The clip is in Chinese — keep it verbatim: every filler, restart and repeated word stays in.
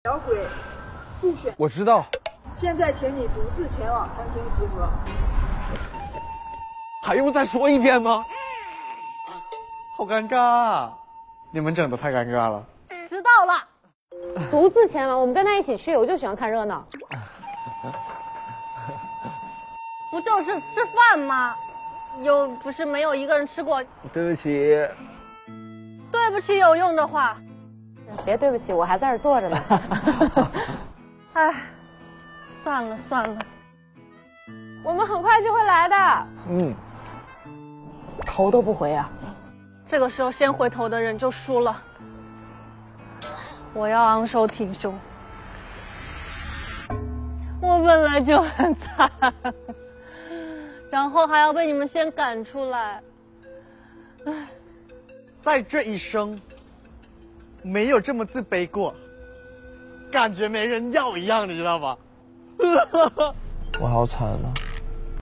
小鬼入选。 我知道。 现在请你独自前往餐厅集合。 还用再说一遍吗？好尴尬啊！你们整的太尴尬了。 知道了。独自前往，我们跟他一起去，我就喜欢看热闹。 不就是吃饭吗？又不是没有一个人吃过。 对不起。 对不起有用的话。 别对不起，我还在这坐着呢。 唉，算了算了， 我们很快就会来的。 嗯。 头都不回啊！ 这个时候先回头的人就输了。我要昂首挺胸。我本来就很惨，然后还要被你们先赶出来。唉， 在这一生，没有这么自卑过，感觉没人要一样，你知道吧？我好惨啊！